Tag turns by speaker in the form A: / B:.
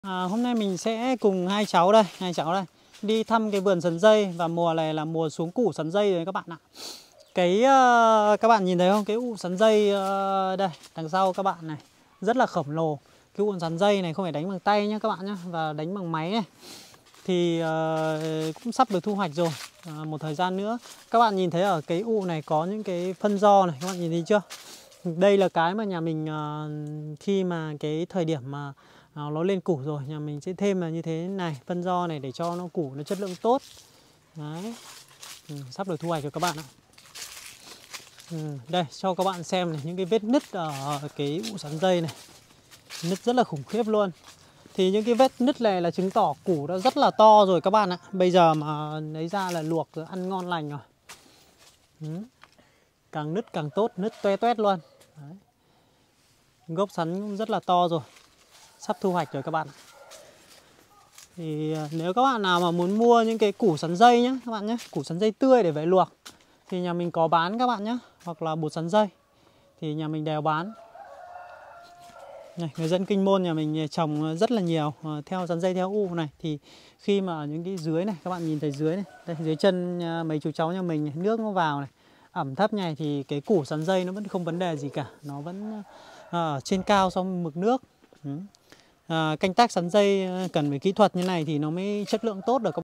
A: Hôm nay mình sẽ cùng hai cháu đây đi thăm cái vườn sắn dây, và mùa này là mùa xuống củ sắn dây rồi các bạn ạ. Các bạn nhìn thấy không? Cái ụ sắn dây đây đằng sau các bạn này rất là khổng lồ. Cái ụ sắn dây này không phải đánh bằng tay nhá các bạn nhá, và đánh bằng máy này. Thì cũng sắp được thu hoạch rồi. Một thời gian nữa. Các bạn nhìn thấy ở cái ụ này có những cái phân giò này, các bạn nhìn thấy chưa? Đây là cái mà nhà mình khi mà cái thời điểm mà nó lên củ rồi, nhà mình sẽ thêm là như thế này, phân giò này để cho nó củ nó chất lượng tốt. Đấy. Sắp được thu hoạch rồi các bạn ạ. Đây cho các bạn xem này, những cái vết nứt ở cái ụ sắn dây này, nứt rất là khủng khiếp luôn. Thì những cái vết nứt này là chứng tỏ củ đã rất là to rồi các bạn ạ. Bây giờ mà lấy ra là luộc rồi ăn ngon lành rồi. Càng nứt càng tốt, nứt toe toét luôn. Đấy. Gốc sắn cũng rất là to rồi, sắp thu hoạch rồi các bạn. Thì nếu các bạn nào mà muốn mua những cái củ sắn dây nhé các bạn nhé, củ sắn dây tươi để về luộc thì nhà mình có bán các bạn nhé, hoặc là bột sắn dây thì nhà mình đều bán. Này, người dân Kinh Môn nhà mình trồng rất là nhiều theo sắn dây theo u này. Thì khi mà ở những cái dưới này, các bạn nhìn thấy dưới này, đây, dưới chân mấy chú cháu nhà mình này, nước nó vào này, ẩm thấp này, thì cái củ sắn dây nó vẫn không vấn đề gì cả, nó vẫn ở trên cao so với mực nước. Canh tác sắn dây cần phải kỹ thuật như này thì nó mới chất lượng tốt được các bạn.